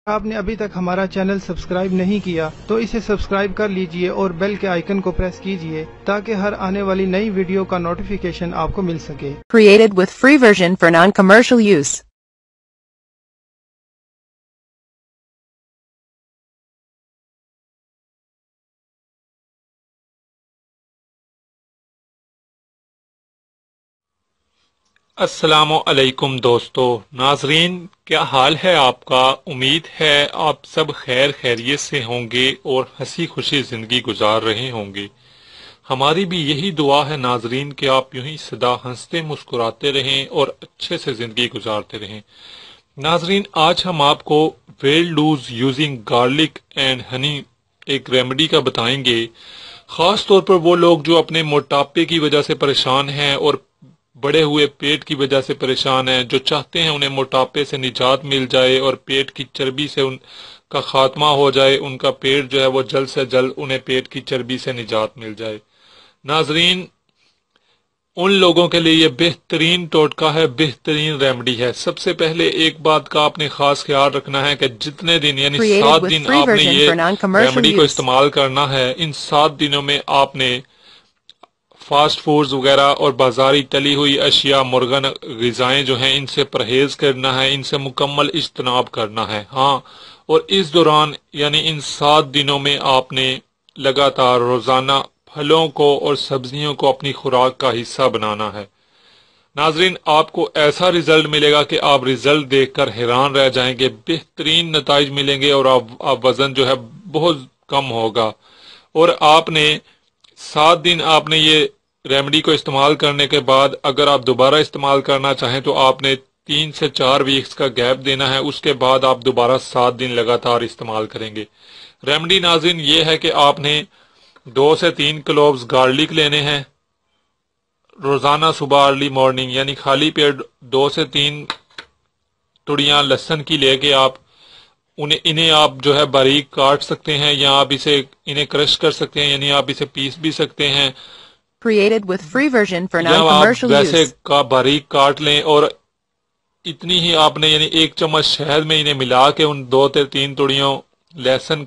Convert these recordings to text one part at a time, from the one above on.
आपने अभी तक हमारा चैनल सब्सक्राइब नहीं किया तो इसे सब्सक्राइब कर लीजिए और बेल के आइकन को प्रेस कीजिए ताकि हर आने वाली नई वीडियो का नोटिफिकेशन आपको मिल सके। Created with free version for non-commercial use. अस्सलामु अलैकुम दोस्तों नाजरीन, क्या हाल है आपका। उम्मीद है आप सब खैर खैरियत से होंगे और हंसी खुशी जिंदगी गुजार रहे होंगे। हमारी भी यही दुआ है नाजरीन कि आप यूं ही सदा हंसते मुस्कुराते रहें और अच्छे से जिंदगी गुजारते रहें। नाजरीन, आज हम आपको weight lose using garlic and honey एक रेमेडी का बताएंगे। खास तौर पर वो लोग जो अपने मोटापे की वजह से परेशान हैं और बड़े हुए पेट की वजह से परेशान हैं, जो चाहते हैं उन्हें मोटापे से निजात मिल जाए और पेट की चर्बी से उनका खात्मा हो जाए, उनका पेट जो है वो जल्द से जल्द उन्हें पेट की चर्बी से निजात मिल जाए। नाजरीन, उन लोगों के लिए ये बेहतरीन टोटका है, बेहतरीन रेमेडी है। सबसे पहले एक बात का आपने खास ख्याल रखना है कि जितने दिन यानी 7 दिन आपने ये रेमेडी को इस्तेमाल करना है, इन 7 दिनों में आपने फास्ट फूड्स वगैरह और बाजारी तली हुई अशिया, मुर्गन ग़िज़ाएं जो हैं इनसे परहेज करना है, इनसे मुकम्मल इज्तनाब करना है। हाँ, और इस दौरान यानी इन 7 दिनों में आपने लगातार रोजाना फलों को और सब्जियों को अपनी खुराक का हिस्सा बनाना है। नाजरीन, आपको ऐसा रिजल्ट मिलेगा कि आप रिजल्ट देखकर हैरान रह जाएंगे, बेहतरीन नताइज मिलेंगे और आप वजन जो है बहुत कम होगा। और आपने 7 दिन आपने ये रेमेडी को इस्तेमाल करने के बाद अगर आप दोबारा इस्तेमाल करना चाहें तो आपने 3 से 4 वीक्स का गैप देना है। उसके बाद आप दोबारा 7 दिन लगातार इस्तेमाल करेंगे। रेमेडी नाज़रीन ये है कि आपने 2 से 3 क्लोव्स गार्लिक लेने हैं। रोजाना सुबह अर्ली मॉर्निंग यानी खाली पेट 2 से 3 तुड़ियां लहसुन की लेके आप इन्हें आप जो है बारीक काट सकते हैं या आप इन्हें क्रश कर सकते हैं, यानी आप इसे पीस भी सकते हैं। Created with free version for non-commercial use. वैसे का बारीक काट लें और इतनी ही आपने यानी 1 चम्मच शहद में इन्हें मिला के उन 2 से 3 तुड़ियों लहसुन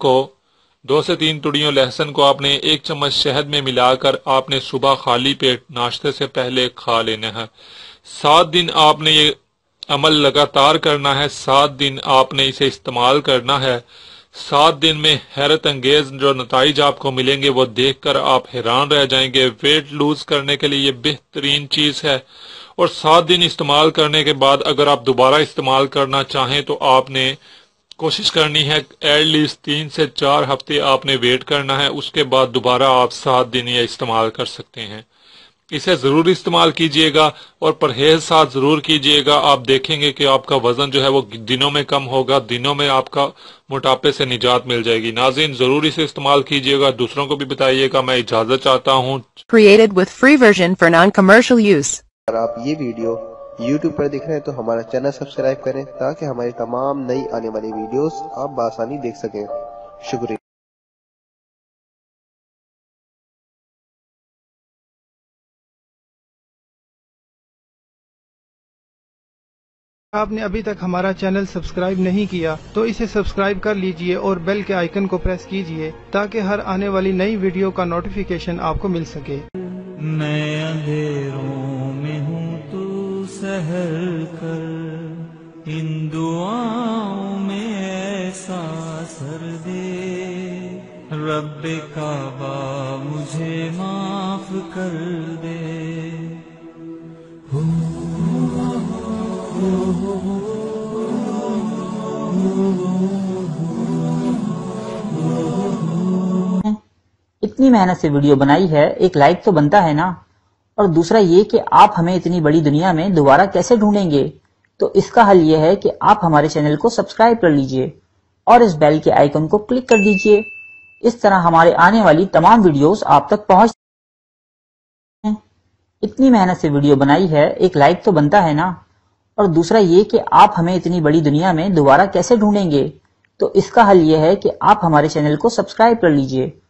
को आपने 1 चम्मच शहद में मिलाकर आपने सुबह खाली पेट नाश्ते से पहले खा लेना है। 7 दिन आपने ये अमल लगातार करना है, 7 दिन आपने इसे इस्तेमाल करना है। 7 दिन में हैरत अंगेज जो नताइज आपको मिलेंगे वो देखकर आप हैरान रह जाएंगे। वेट लूज करने के लिए ये बेहतरीन चीज है। और 7 दिन इस्तेमाल करने के बाद अगर आप दोबारा इस्तेमाल करना चाहें तो आपने कोशिश करनी है एटलीस्ट 3 से 4 हफ्ते आपने वेट करना है, उसके बाद दोबारा आप 7 दिन ये इस्तेमाल कर सकते हैं। इसे जरूर इस्तेमाल कीजिएगा और परहेज साथ जरूर कीजिएगा। आप देखेंगे कि आपका वजन जो है वो दिनों में कम होगा, दिनों में आपका मोटापे से निजात मिल जाएगी। नाज़रीन, जरूर इसे इस्तेमाल कीजिएगा, दूसरों को भी बताइएगा। मैं इजाजत चाहता हूँ। Created with free version for non-commercial use. अगर आप ये वीडियो YouTube पर देख रहे हैं तो हमारा चैनल सब्सक्राइब करें ताकि हमारी तमाम नई आने वाली वीडियोस आप बआसानी देख सकें। शुक्रिया। आपने अभी तक हमारा चैनल सब्सक्राइब नहीं किया तो इसे सब्सक्राइब कर लीजिए और बेल के आइकन को प्रेस कीजिए ताकि हर आने वाली नई वीडियो का नोटिफिकेशन आपको मिल सके। मैं अंधेरों में हूँ तू सहल कर, इन दुआओं में ऐसा असर दे, रब्बे काबा मुझे माफ कर दे। इतनी मेहनत से वीडियो बनाई है, एक लाइक तो बनता है ना। और दूसरा ये कि आप हमें इतनी बड़ी दुनिया में दोबारा कैसे ढूंढेंगे, तो इसका हल ये है कि आप हमारे चैनल को सब्सक्राइब कर लीजिए और इस बेल के आइकन को क्लिक कर दीजिए। इस तरह हमारे आने वाली तमाम वीडियोस आप तक पहुंच। इतनी मेहनत से वीडियो बनाई है, एक लाइक तो बनता है ना। और दूसरा ये कि आप हमें इतनी बड़ी दुनिया में दोबारा कैसे ढूंढेंगे, तो इसका हल ये है कि आप हमारे चैनल को सब्सक्राइब कर लीजिए